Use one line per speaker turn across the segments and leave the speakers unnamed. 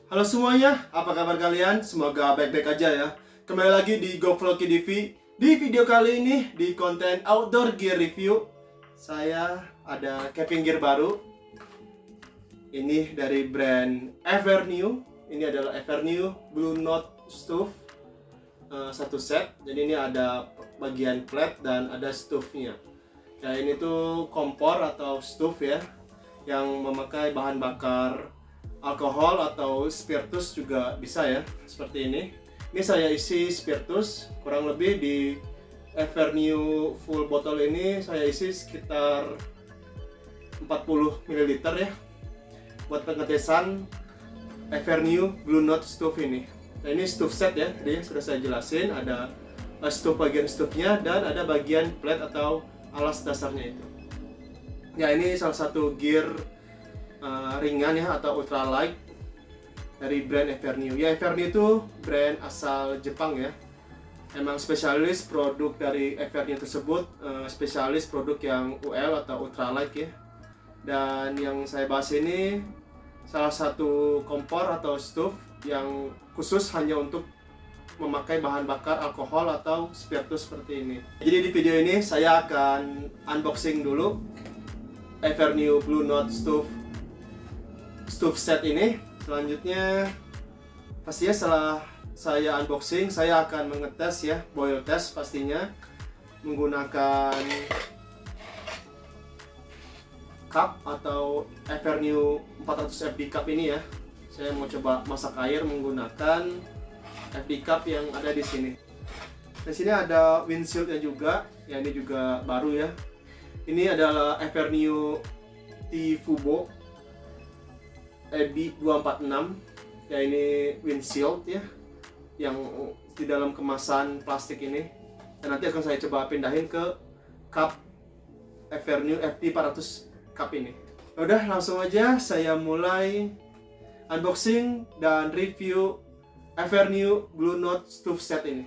Halo semuanya, apa kabar kalian? Semoga baik-baik aja ya. Kembali lagi di GoVlog TV. Di video kali ini, di konten outdoor gear review, saya ada camping gear baru. Ini dari brand Evernew. Ini adalah Evernew Blue Note Stove, satu set. Jadi ini ada bagian flat dan ada stove-nya. Ya, ini tuh kompor atau stove ya, yang memakai bahan bakar alkohol atau spiritus juga bisa ya, seperti ini. Ini saya isi spiritus, kurang lebih di Evernew full botol ini saya isi sekitar 40 ml ya, buat pengetesan Evernew Blue Note Stove ini. Nah, ini stove set ya, tadi sudah saya jelasin, ada stove bagian stove-nya dan ada bagian plate atau alas dasarnya itu. Ya, ini salah satu gear ringan ya atau ultralight dari brand Evernew. Ya, Evernew itu brand asal Jepang ya. Emang spesialis produk dari Evernew tersebut, spesialis produk yang UL atau ultralight ya. Dan yang saya bahas ini salah satu kompor atau stove yang khusus hanya untuk memakai bahan bakar alkohol atau spiritus seperti ini. Jadi di video ini saya akan unboxing dulu Evernew Blue Note Stove set ini. Selanjutnya pastinya setelah saya unboxing, saya akan mengetes ya, boil test pastinya menggunakan cup atau Evernew 400 FD cup ini ya. Saya mau coba masak air menggunakan FD cup yang ada di sini. Di sini ada windshieldnya juga, ya ini juga baru ya. Ini adalah Evernew T-Fubo EB246. Ya, ini windshield ya, yang di dalam kemasan plastik ini. Dan nanti akan saya coba pindahin ke cup Evernew FD 400 cup ini. Udah, langsung aja saya mulai unboxing dan review Evernew Blue Note Stove set ini.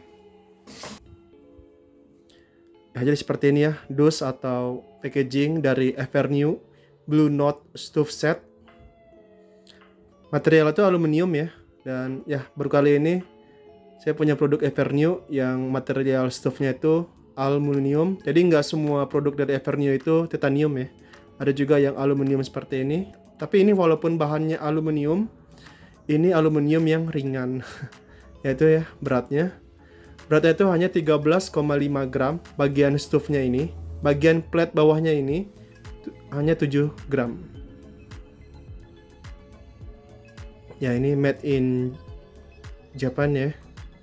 Ya, jadi seperti ini ya, dus atau packaging dari Evernew Blue Note Stove set. Material itu aluminium ya, dan ya baru kali ini saya punya produk Evernew yang material stove-nya itu aluminium. Jadi nggak semua produk dari Evernew itu titanium ya, ada juga yang aluminium seperti ini. Tapi ini walaupun bahannya aluminium, ini aluminium yang ringan. Yaitu ya, beratnya itu hanya 13,5 gram bagian stove-nya ini. Bagian plate bawahnya ini hanya 7 gram. Ya, ini made in Japan ya.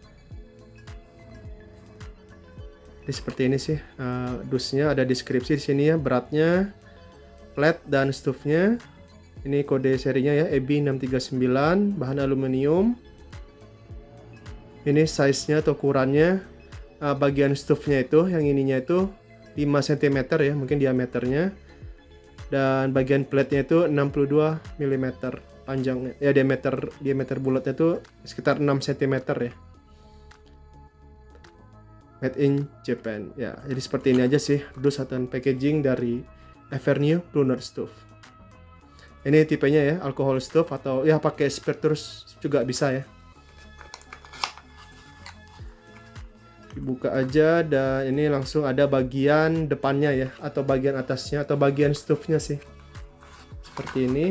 Jadi seperti ini sih dusnya, ada deskripsi di sini ya, beratnya, plate dan stove-nya. Ini kode serinya ya, EB639, bahan aluminium. Ini size-nya atau ukurannya, bagian stove-nya itu, yang ininya itu 5 cm ya, mungkin diameternya. Dan bagian plate-nya itu 62 mm panjangnya. Ya, diameter bulatnya itu sekitar 6 cm ya. Made in Japan. Ya, jadi seperti ini aja sih dus atau packaging dari Evernew Blue Note Stove. Ini tipenya ya, alcohol stove atau ya pakai spiritus juga bisa ya. Dibuka aja dan ini langsung ada bagian depannya ya, atau bagian atasnya atau bagian stove-nya sih. Seperti ini.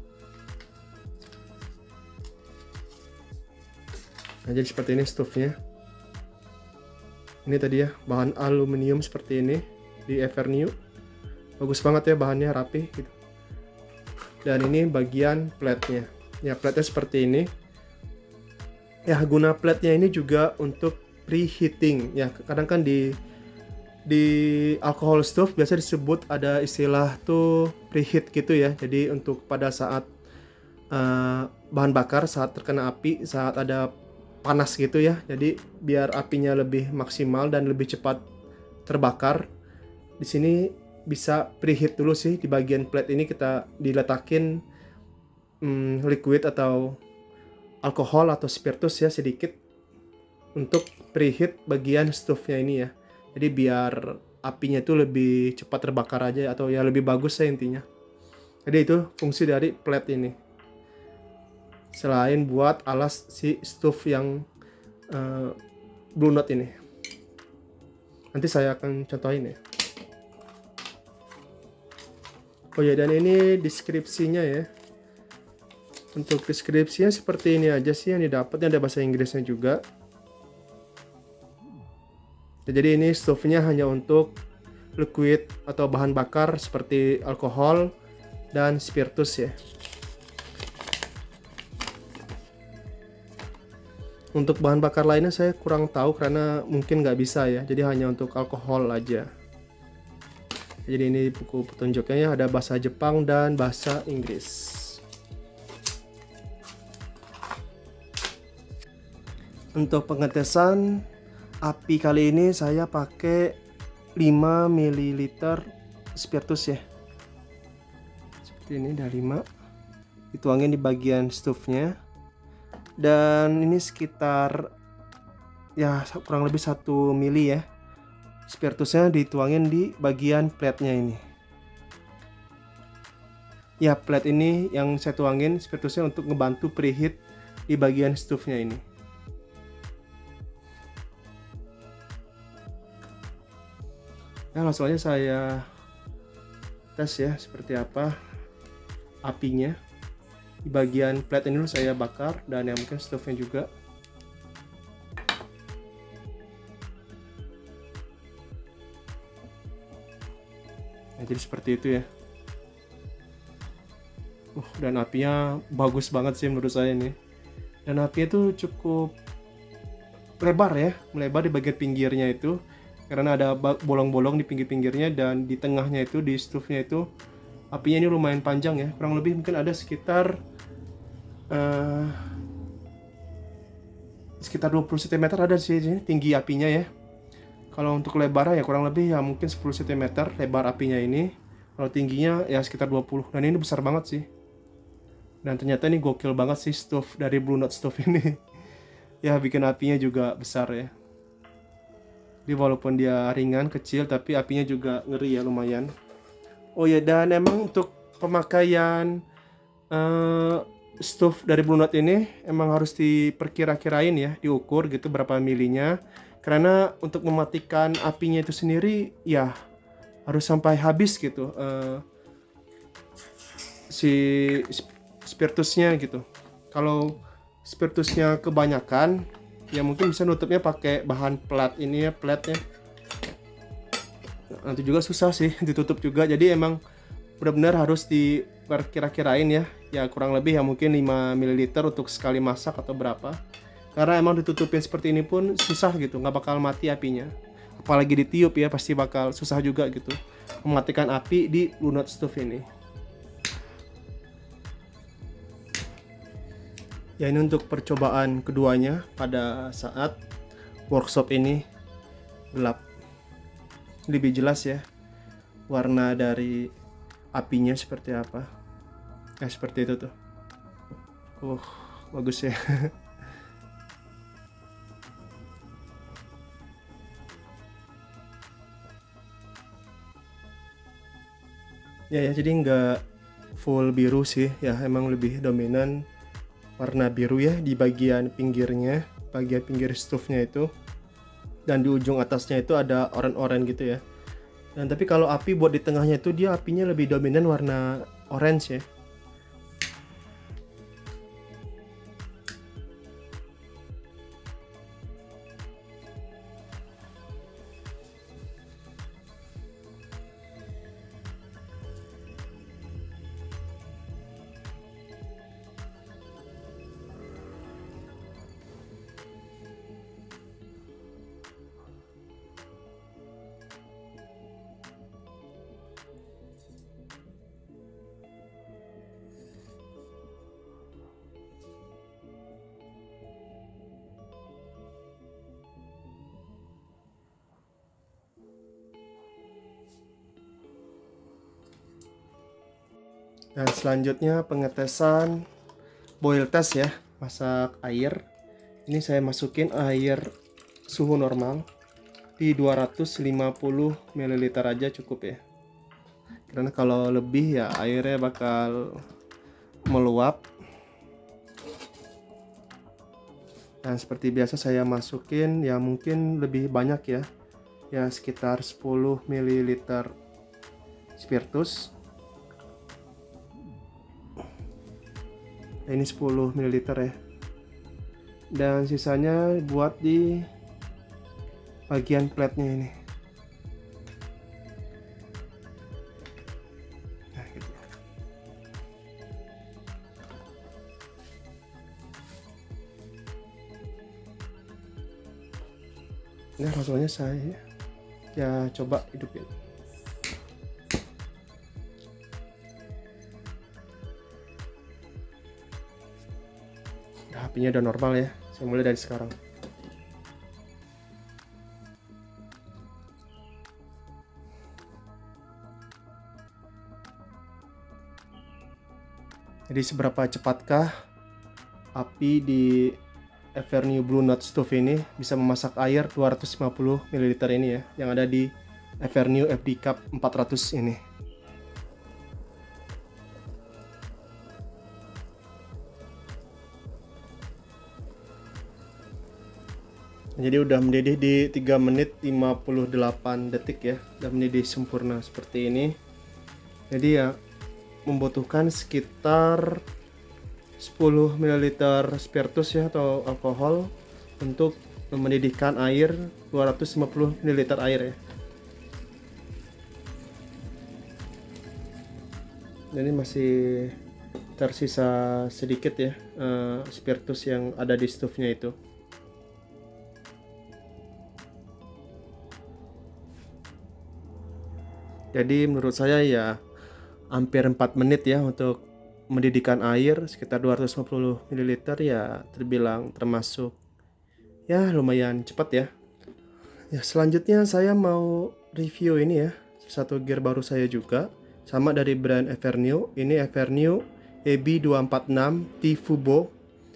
Nah, jadi seperti ini stove-nya. Ini tadi ya, bahan aluminium seperti ini di Evernew. Bagus banget ya, bahannya rapi gitu. Dan ini bagian plate-nya. Ya, plate-nya seperti ini. Ya, guna plate-nya ini juga untuk preheating. Ya, kadang kan di alcohol stove biasa disebut ada istilah tuh preheat gitu ya. Jadi untuk pada saat bahan bakar, saat terkena api, saat ada panas gitu ya. Jadi biar apinya lebih maksimal dan lebih cepat terbakar. Di sini bisa preheat dulu sih, di bagian plate ini kita diletakin liquid atau alkohol atau spiritus ya sedikit untuk preheat bagian stove-nya ini ya. Jadi biar apinya itu lebih cepat terbakar aja atau ya lebih bagus ya intinya. Jadi itu fungsi dari plate ini. selain buat alas si stove yang Blue Note ini. Nanti saya akan contohin ya. Oh ya, dan ini deskripsinya ya. Untuk deskripsinya seperti ini aja sih yang didapatnya, ada bahasa Inggrisnya juga. Jadi ini stove-nya hanya untuk liquid atau bahan bakar seperti alkohol dan spiritus ya. Untuk bahan bakar lainnya saya kurang tahu karena mungkin nggak bisa ya. Jadi hanya untuk alkohol aja. Jadi ini buku petunjuknya ya, ada bahasa Jepang dan bahasa Inggris. Untuk pengetesan api kali ini saya pakai 5 ml spiritus ya. Seperti ini, ada 5. Dituangin di bagian stove-nya. Dan ini sekitar ya kurang lebih 1 mili ya. Spiritusnya dituangin di bagian plate-nya ini. Ya, plate ini yang saya tuangin spiritusnya untuk ngebantu preheat di bagian stove-nya ini. Nah, langsung aja saya tes ya seperti apa apinya. Di bagian plate ini dulu saya bakar, dan yang mungkin stove-nya juga. Nah, jadi seperti itu ya. Dan apinya bagus banget sih menurut saya ini. Dan apinya tuh cukup lebar ya, melebar di bagian pinggirnya itu. Karena ada bolong-bolong di pinggir-pinggirnya, dan di tengahnya itu, di stove-nya itu apinya ini lumayan panjang ya. Kurang lebih mungkin ada sekitar 20 cm ada sih tinggi apinya ya. Kalau untuk lebarnya ya kurang lebih ya mungkin 10 cm lebar apinya ini. Kalau tingginya ya sekitar 20. Dan ini besar banget sih. Dan ternyata ini gokil banget sih stove dari Blue Note stove ini. Ya bikin apinya juga besar ya. Jadi walaupun dia ringan, kecil, tapi apinya juga ngeri ya, lumayan. Oh ya, dan emang untuk pemakaian stove dari Blue Note ini emang harus diperkira-kirain ya, diukur gitu berapa milinya. Karena untuk mematikan apinya itu sendiri ya harus sampai habis gitu si spiritusnya gitu. Kalau spiritusnya kebanyakan ya mungkin bisa nutupnya pakai bahan plat ini ya, platnya. Nanti juga susah sih ditutup juga. Jadi emang benar-benar harus diperkira-kirain ya. Ya kurang lebih ya mungkin 5 ml untuk sekali masak atau berapa. Karena emang ditutupin seperti ini pun susah gitu, nggak bakal mati apinya. Apalagi ditiup ya, pasti bakal susah juga gitu mematikan api di Blue Note stove ini. Ya, ini untuk percobaan keduanya pada saat workshop ini gelap. Lebih jelas ya warna dari apinya seperti apa. Nah, seperti itu tuh. Bagus ya. Ya, jadi nggak full biru sih ya, emang lebih dominan warna biru ya di bagian pinggirnya, bagian pinggir stove-nya itu, dan di ujung atasnya itu ada oranye-oranye gitu ya. Dan tapi kalau api buat di tengahnya itu dia apinya lebih dominan warna orange ya. Dan selanjutnya pengetesan boil test ya, masak air. Ini saya masukin air suhu normal di 250 ml aja cukup ya. Karena kalau lebih ya airnya bakal meluap. Dan seperti biasa saya masukin ya mungkin lebih banyak ya sekitar 10 ml spiritus. Nah, ini 10 ml ya. Dan sisanya buat di bagian platnya ini. Nah, gitu. Nah, rasanya saya ya coba hidupin. Nah, apinya udah normal ya. Saya mulai dari sekarang. Jadi seberapa cepatkah api di Evernew Blue Note Stove ini bisa memasak air 250 ml ini ya, yang ada di Evernew FD Cup 400 ini. Jadi udah mendidih di 3 menit 58 detik ya, udah mendidih sempurna seperti ini. Jadi ya membutuhkan sekitar 10 ml spiritus ya atau alkohol untuk mendidihkan air 250 ml air ya. Ini masih tersisa sedikit ya spiritus yang ada di stove-nya itu. Jadi menurut saya ya hampir 4 menit ya untuk mendidihkan air sekitar 250 ml ya terbilang termasuk ya lumayan cepat ya. Ya selanjutnya saya mau review ini ya, satu gear baru saya juga sama dari brand Evernew. Ini Evernew EB246 T-Fubo.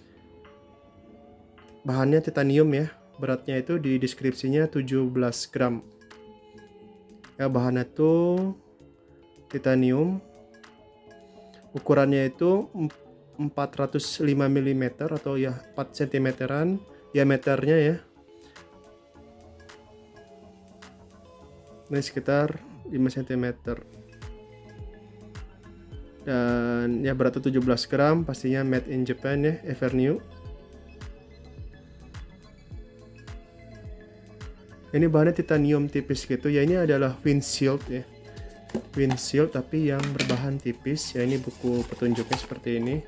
Bahannya titanium ya, beratnya itu di deskripsinya 17 gram. Ya bahannya tuh titanium, ukurannya itu 405 mm atau ya 4 cm-an diameternya ya. Ini sekitar 5 cm. Dan ya beratnya 17 gram, pastinya made in Japan ya, Evernew. Ini bahannya titanium tipis gitu ya, ini adalah windshield ya. Windshield tapi yang berbahan tipis ya, ini buku petunjuknya seperti ini.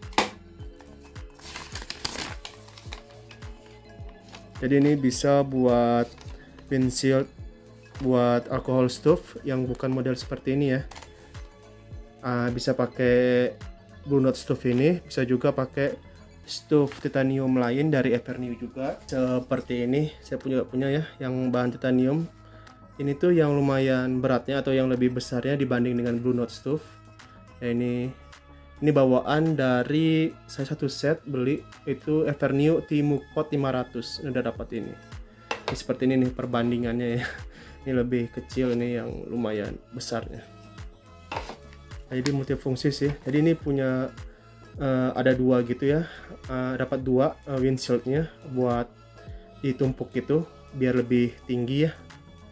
Jadi ini bisa buat windshield buat alcohol stove yang bukan model seperti ini ya. Bisa pakai Blue Note stove ini, bisa juga pakai stove titanium lain dari Evernew juga seperti ini. Saya punya ya yang bahan titanium. Ini tuh yang lumayan beratnya atau yang lebih besarnya dibanding dengan Blue Note stove. Ya, ini bawaan dari saya satu set beli itu Evernew T-Muk Pot 500. Ini udah dapat ini. Ini seperti ini nih perbandingannya ya. Ini lebih kecil, ini yang lumayan besarnya. Nah, jadi multifungsi sih. Jadi ini punya ada dua gitu ya, dapat dua windshieldnya buat ditumpuk gitu biar lebih tinggi ya.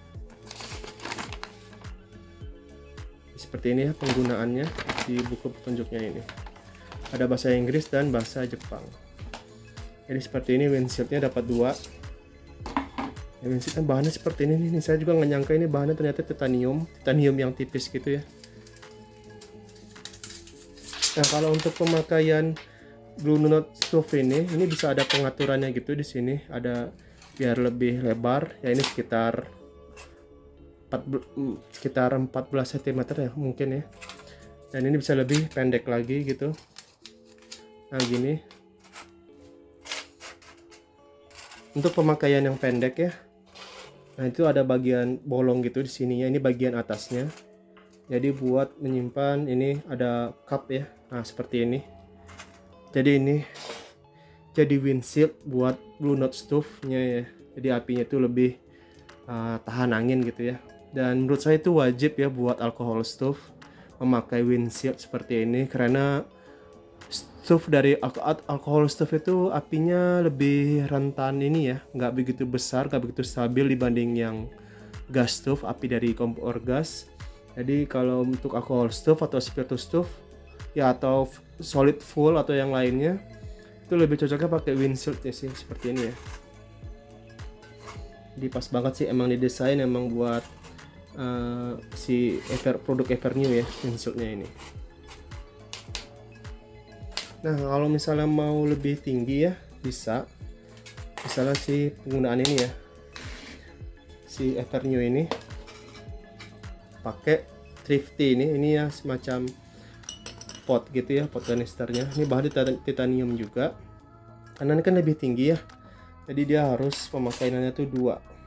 Seperti ini ya penggunaannya di buku petunjuknya ini. Ada bahasa Inggris dan bahasa Jepang. Jadi seperti ini windshieldnya dapat dua. Ya, windshield kan bahannya seperti ini nih. Saya juga nggak nyangka ini bahannya ternyata titanium yang tipis gitu ya. Nah, kalau untuk pemakaian Blue Note stove ini bisa ada pengaturannya gitu di sini, ada biar lebih lebar ya, ini sekitar 14 cm ya mungkin ya. Dan ini bisa lebih pendek lagi gitu. Nah, gini. Untuk pemakaian yang pendek ya. Nah, itu ada bagian bolong gitu di sini ya, ini bagian atasnya. Jadi buat menyimpan, ini ada cup ya. Nah, seperti ini. Jadi ini jadi windshield buat Blue Note stove-nya ya. Jadi apinya itu lebih tahan angin gitu ya. Dan menurut saya itu wajib ya buat alcohol stove memakai windshield seperti ini, karena Stove dari alkohol stove itu apinya lebih rentan ini ya, nggak begitu besar, nggak begitu stabil dibanding yang gas stove, api dari kompor gas. Jadi kalau untuk alkohol stove atau spiritus stove ya, atau solid full atau yang lainnya, itu lebih cocoknya pakai windshield ya sih, seperti ini ya. Jadi pas banget sih, emang didesain emang buat si produk Evernew ya, windshieldnya ini. Nah kalau misalnya mau lebih tinggi ya, bisa misalnya si penggunaan ini ya, si Evernew ini pakai thrifty ini ya, semacam pot gitu ya, pot kanisternya. Ini bahan titanium juga, karena ini kan lebih tinggi ya, jadi dia harus pemakaiannya tuh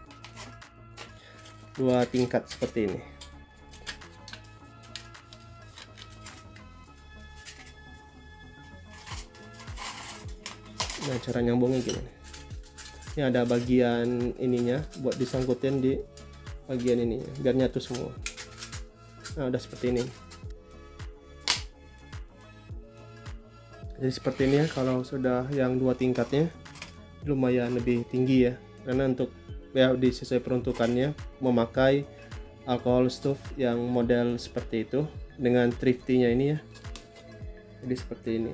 dua tingkat seperti ini. Nah cara nyambungnya gimana? Ini ada bagian ininya buat disangkutin di bagian ini biar nyatu semua. Nah udah seperti ini. Jadi seperti ini ya, kalau sudah yang dua tingkatnya lumayan lebih tinggi ya, karena untuk ya sesuai peruntukannya memakai alcohol stove yang model seperti itu dengan thrifty-nya ini ya. Jadi seperti ini.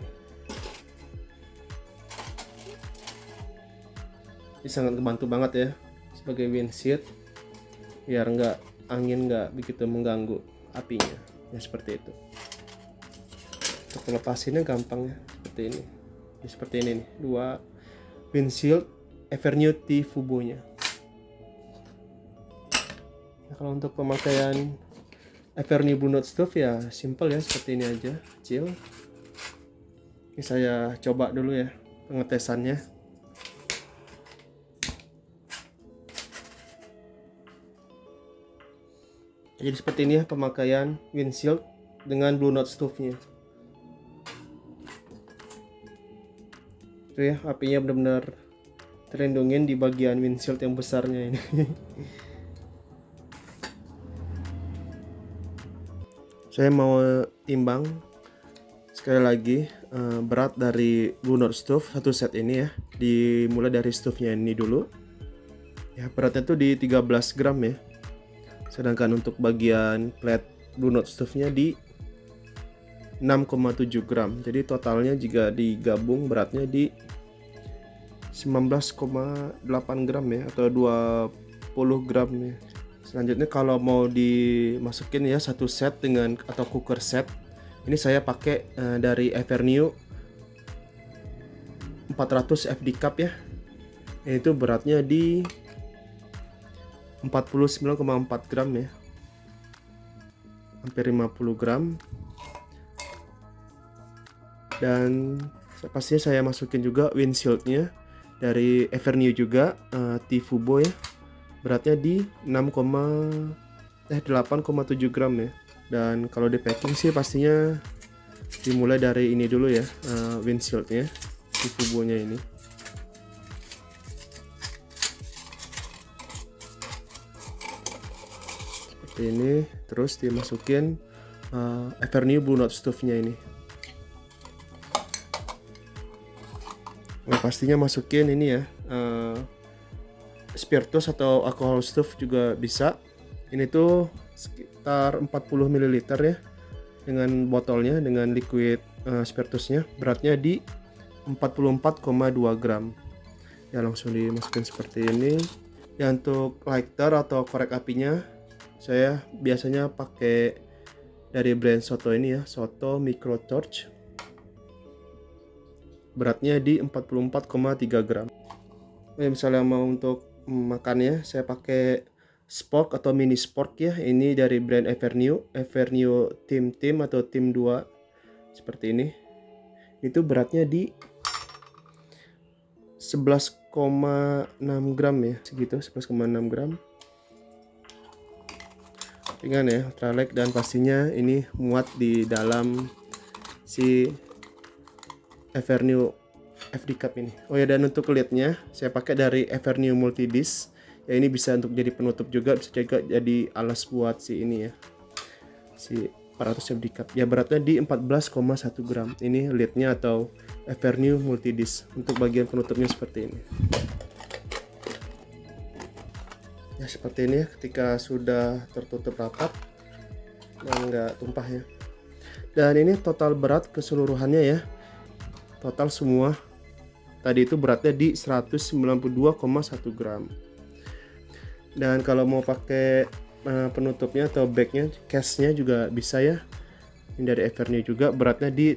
Ini sangat membantu banget ya sebagai windshield, biar angin nggak begitu mengganggu apinya ya, seperti itu. Untuk melepasinnya gampang ya, seperti ini. Ya, seperti ini nih, dua windshield Evernew T Fubo-nya. Nah, kalau untuk pemakaian Evernew Blue Note Stove ya simple ya, seperti ini aja, kecil. Ini saya coba dulu ya pengetesannya. Jadi seperti ini ya pemakaian windshield dengan Blue Note Stove-nya. Itu ya, apinya benar-benar terlindungin di bagian windshield yang besarnya ini. Saya mau timbang sekali lagi berat dari Blue Note Stove satu set ini ya. Dimulai dari stove-nya ini dulu. Ya, beratnya tuh di 13 gram ya. Sedangkan untuk bagian plate Blue Note Stove-nya di 6,7 gram. Jadi totalnya jika digabung beratnya di 19,8 gram ya, atau 20 gram ya. Selanjutnya kalau mau dimasukin ya satu set dengan atau cooker set, ini saya pakai dari Evernew 400 FD Cup ya. Itu beratnya di 49,4 gram ya, hampir 50 gram. Dan pastinya saya masukin juga windshieldnya dari Evernew juga, T Fubo ya, beratnya di 8,7 gram ya. Dan kalau di packing sih pastinya dimulai dari ini dulu ya, windshieldnya, T Fubo nya ini. Ini terus dimasukin Evernew Blue Note Stove-nya ini. Nah, pastinya masukin ini ya, spiritus atau alcohol stove juga bisa. Ini tuh sekitar 40 ml ya, dengan botolnya, dengan liquid spiritusnya, beratnya di 44,2 gram. Ya langsung dimasukin seperti ini. Ya untuk lighter atau korek apinya, saya biasanya pakai dari brand Soto ini ya, Soto Micro Torch. Beratnya di 44,3 gram. Nah, misalnya mau untuk makannya, saya pakai spork atau mini spork ya. Ini dari brand Evernew Team atau Team 2. Seperti ini. Itu beratnya di 11,6 gram ya, segitu, 11,6 gram. Ringan ya, ultralight, dan pastinya ini muat di dalam si Evernew FD Cup ini. Oh ya, dan untuk lidnya saya pakai dari Evernew Multidisc ya. Ini bisa untuk jadi penutup juga, bisa juga jadi alas buat si ini ya, si 400 FD cup. Ya beratnya di 14,1 gram. Ini lidnya atau Evernew multidisc. Untuk bagian penutupnya seperti ini. Ya seperti ini ya, ketika sudah tertutup rapat dan nggak tumpah ya. Dan ini total berat keseluruhannya ya. Total semua tadi itu beratnya di 192,1 gram. Dan kalau mau pakai penutupnya atau bagnya, case-nya juga bisa ya. Ini dari Evernew juga, beratnya di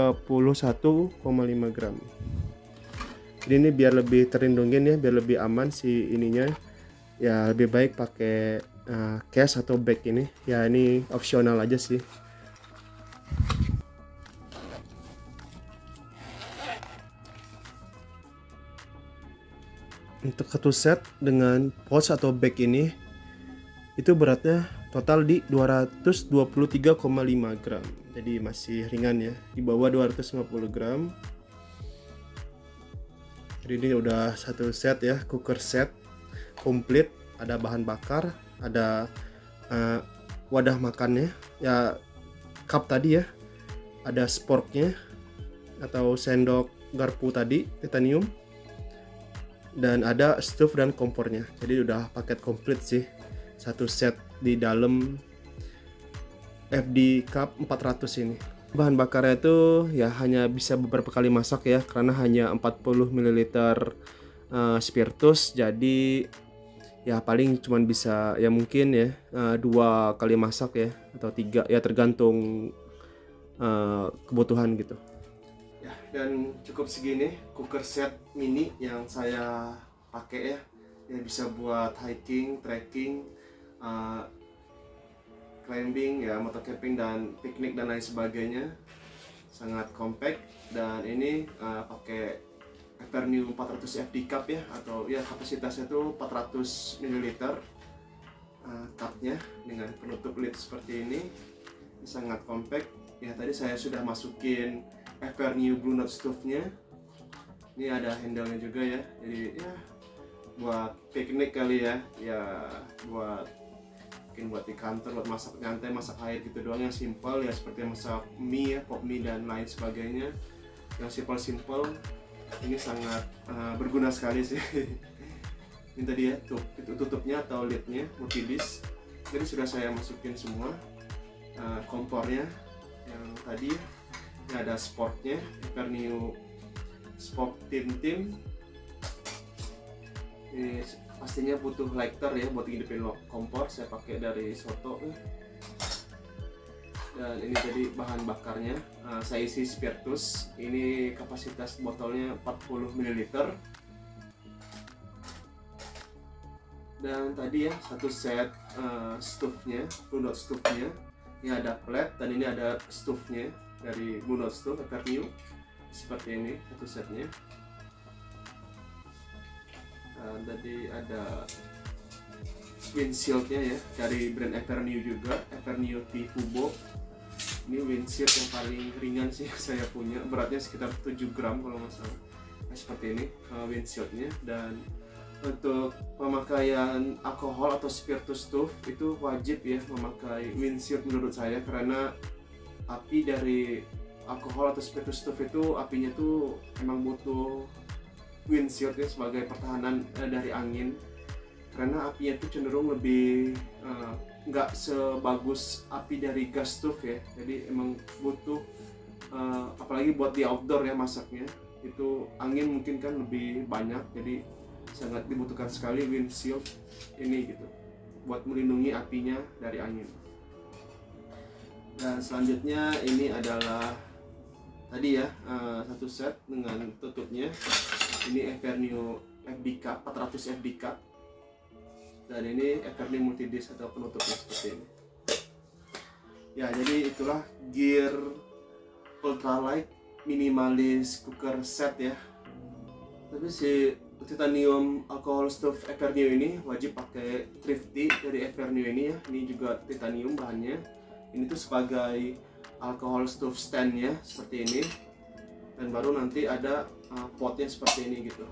31,5 gram. Jadi ini biar lebih terlindungin ya, biar lebih aman si ininya. Ya lebih baik pakai case atau bag ini. Ya ini opsional aja sih. Untuk satu set dengan pouch atau bag ini itu beratnya total di 223,5 gram. Jadi masih ringan ya, di bawah 250 gram. Jadi ini udah satu set ya, cooker set komplit. Ada bahan bakar, ada wadah makannya ya, cup tadi ya, ada sporknya atau sendok garpu tadi titanium, dan ada stove dan kompornya. Jadi udah paket komplit sih, satu set di dalam FD Cup 400 ini. Bahan bakarnya itu ya hanya bisa beberapa kali masak ya, karena hanya 40 ml spiritus. Jadi ya paling cuman bisa ya mungkin ya 2 kali masak ya, atau 3 ya, tergantung kebutuhan gitu ya. Dan cukup segini cooker set mini yang saya pakai ya. Ya bisa buat hiking, trekking, climbing ya, motor camping dan piknik dan lain sebagainya. Sangat compact, dan ini pakai Evernew 400 FD cup ya, atau ya kapasitasnya itu 400 ml cupnya dengan penutup lid seperti ini. Sangat compact ya. Tadi saya sudah masukin Evernew Blue Note stove-nya. Ini ada handle-nya juga ya, jadi ya buat piknik kali ya, ya buat mungkin buat di kantor, buat masak nyantai, masak air gitu doang, yang simple ya, seperti masak mie ya, pop mie dan lain sebagainya, yang simple. Ini sangat berguna sekali sih. Ini tadi ya tutupnya atau lidnya multidisc. Jadi sudah saya masukin semua. Kompornya yang tadi, ini ada sportnya, Evernew Sport Tim. Ini pastinya butuh lighter ya buat hidupin kompor. Saya pakai dari Soto. Dan ini jadi bahan bakarnya. Saya isi spiritus. Ini kapasitas botolnya 40 ml. Dan tadi ya satu set stove-nya, Blue Note stove-nya. Ini ada plate, dan ini ada stove-nya dari Blue Note stove Evernew. Seperti ini satu setnya. Dan tadi ada windshield-nya ya, dari brand Evernew juga, Evernew T-Fubo. Ini windshield yang paling ringan sih saya punya, beratnya sekitar 7 gram kalau nggak salah. Nah, seperti ini windshield-nya. Dan untuk pemakaian alkohol atau spiritus stove itu wajib ya memakai windshield menurut saya, karena api dari alkohol atau spiritus stove itu apinya tuh emang butuh windshield ya sebagai pertahanan dari angin, karena apinya itu cenderung lebih nggak sebagus api dari gas stove ya. Jadi emang butuh apalagi buat di outdoor ya masaknya, itu angin mungkin kan lebih banyak, jadi sangat dibutuhkan sekali windshield ini gitu buat melindungi apinya dari angin. Dan selanjutnya ini adalah tadi ya satu set dengan tutupnya. Ini Evernew FD Cup 400 FD Cup, dan ini Evernew multidisc atau penutupnya seperti ini ya. Jadi itulah gear ultralight minimalis cooker set ya. Tapi si titanium alcohol stove Evernew ini wajib pakai thrifty dari Evernew ini ya. Ini juga titanium bahannya. Ini tuh sebagai alcohol stove stand ya, seperti ini. Dan baru nanti ada potnya seperti ini gitu.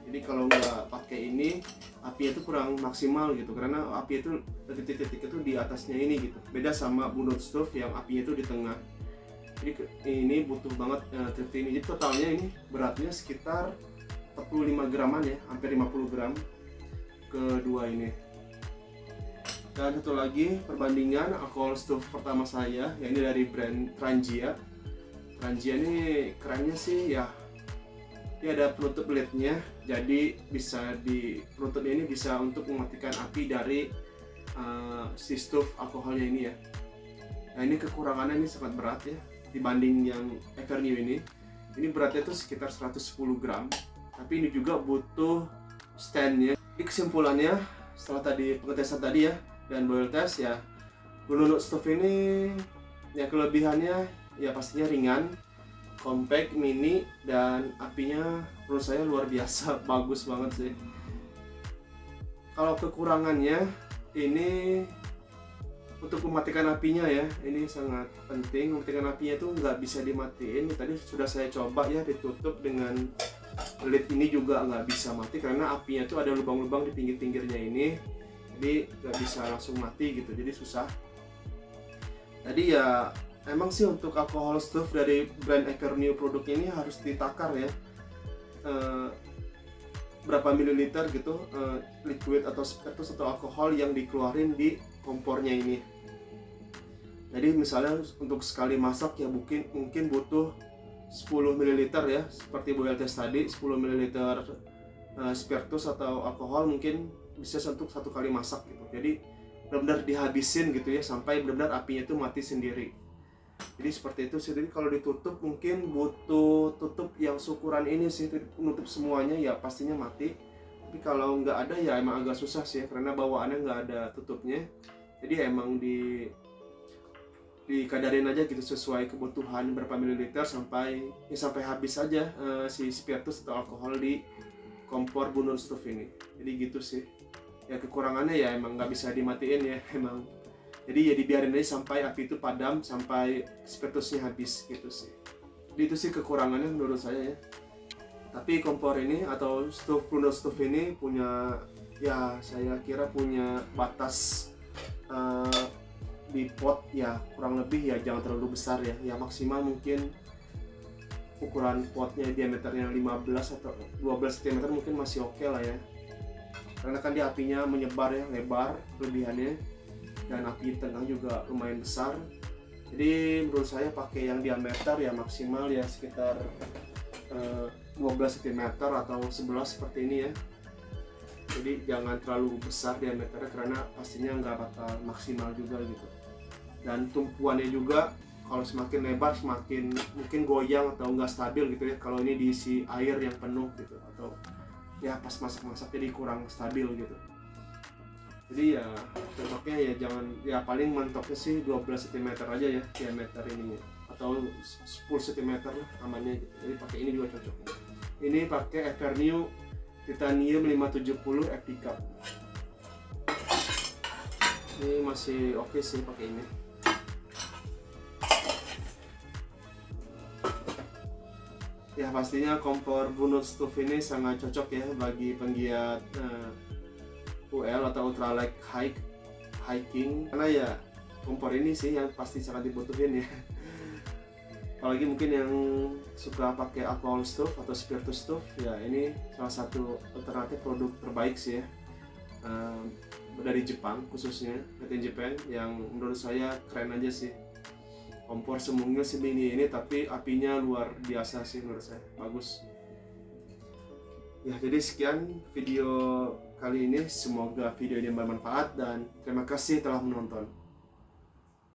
Jadi kalau nggak pakai ini, apinya itu kurang maksimal gitu, karena api itu titik-titik itu di atasnya ini gitu. Beda sama bunut stove yang apinya itu di tengah. Jadi ini butuh banget thrifty ini. Jadi totalnya ini beratnya sekitar 45 graman ya, hampir 50 gram kedua ini. Dan satu lagi perbandingan alkohol stove pertama saya, ya ini dari brand Trangia. Trangia ini kerennya sih ya, dia ada penutup LED-nya, jadi bisa di penutupnya ini bisa untuk mematikan api dari si stove alkoholnya ini ya. Nah ini kekurangannya ini sangat berat ya dibanding yang Evernew ini. Ini beratnya itu sekitar 110 gram, tapi ini juga butuh standnya. Jadi kesimpulannya setelah tadi pengetesan tadi ya dan boil test ya, bunut stove ini ya kelebihannya ya pastinya ringan, compact, mini, dan apinya menurut saya luar biasa bagus banget sih. Kalau kekurangannya ini untuk mematikan apinya ya, ini sangat penting. Mematikan apinya itu nggak bisa dimatiin. Tadi sudah saya coba ya, ditutup dengan lid ini juga nggak bisa mati karena apinya itu ada lubang-lubang di pinggir-pinggirnya ini, jadi nggak bisa langsung mati gitu, jadi susah. Tadi ya emang sih untuk alkohol stove dari brand Evernew produk ini harus ditakar ya, berapa mililiter gitu liquid atau spiritus atau alkohol yang dikeluarin di kompornya ini. Jadi misalnya untuk sekali masak ya mungkin butuh 10 ml ya, seperti boil test tadi 10 ml spiritus atau alkohol mungkin bisa untuk satu kali masak gitu. Jadi benar-benar dihabisin gitu ya sampai benar-benar apinya itu mati sendiri. Jadi seperti itu sih. Jadi kalau ditutup mungkin butuh tutup yang ukuran ini sih, menutup semuanya ya pastinya mati. Tapi kalau nggak ada ya emang agak susah sih karena bawaannya nggak ada tutupnya. Jadi emang dikadarin aja gitu sesuai kebutuhan berapa mililiter sampai habis aja si spiritus atau alkohol di kompor bunut stove ini. Jadi gitu sih. Ya kekurangannya ya emang nggak bisa dimatiin ya emang. Jadi ya dibiarin aja sampai api itu padam, sampai spiritusnya habis gitu sih. Jadi itu sih kekurangannya menurut saya ya. Tapi kompor ini atau bunut stove ini punya, ya saya kira punya batas di pot ya, kurang lebih ya jangan terlalu besar ya. Ya maksimal mungkin ukuran potnya diameternya 15 atau 12 cm mungkin masih oke lah ya. Karena kan dia apinya menyebar ya, lebar kelebihannya, dan api tengah juga lumayan besar. Jadi menurut saya pakai yang diameter ya maksimal ya sekitar 12 cm atau 11 seperti ini ya. Jadi jangan terlalu besar diameternya karena pastinya nggak bakal maksimal juga gitu. Dan tumpuannya juga kalau semakin lebar semakin mungkin goyang atau nggak stabil gitu ya kalau ini diisi air yang penuh gitu, atau ya pas masak-masak jadi kurang stabil gitu. Jadi ya cocoknya ya jangan, ya paling mentoknya sih 12 cm aja ya diameter ini ya, atau 10 cm lah amannya gitu. Jadi pakai ini juga cocok. Ini pakai Evernew Titanium 570 FD Cup. Ini masih oke sih pakai ini. Ya pastinya kompor bunut stove ini sangat cocok ya bagi penggiat UL atau ultralight hiking, karena ya kompor ini sih yang pasti sangat dibutuhin ya. Apalagi mungkin yang suka pakai alcohol stove atau spiritus stove, ya ini salah satu alternatif produk terbaik sih ya, dari Jepang khususnya, made in Japan, yang menurut saya keren aja sih. Kompor semungil semini ini tapi apinya luar biasa sih menurut saya, bagus. Ya jadi sekian video kali ini, semoga video ini bermanfaat dan terima kasih telah menonton.